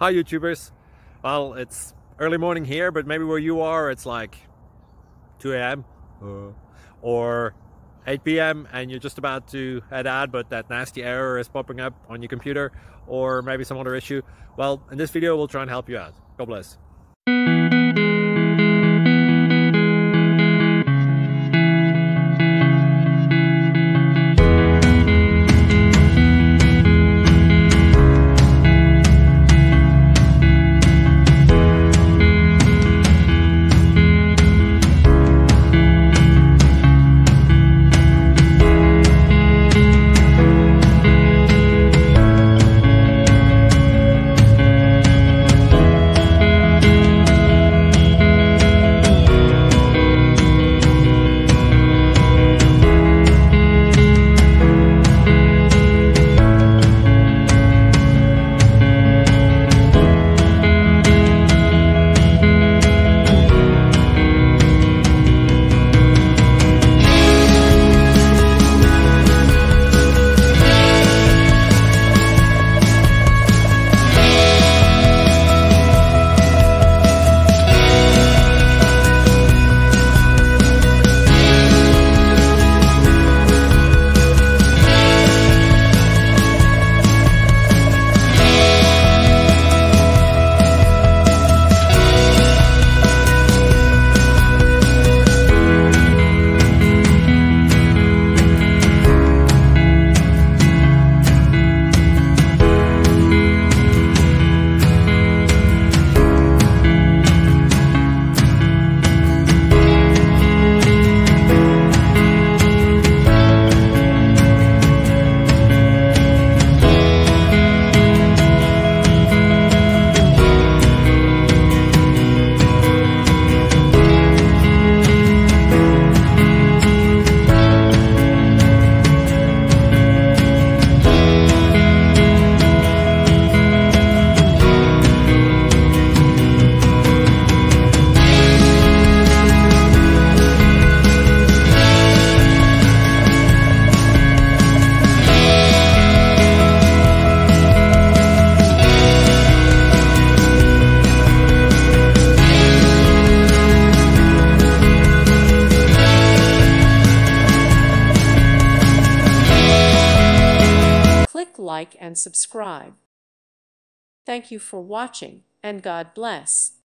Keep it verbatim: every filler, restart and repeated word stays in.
Hi YouTubers. Well, it's early morning here, but maybe where you are it's like two A M uh, or eight P M and you're just about to head out, but that nasty error is popping up on your computer, or maybe some other issue. Well, in this video we'll try and help you out. God bless. Click like and subscribe. Thank you for watching, and God bless.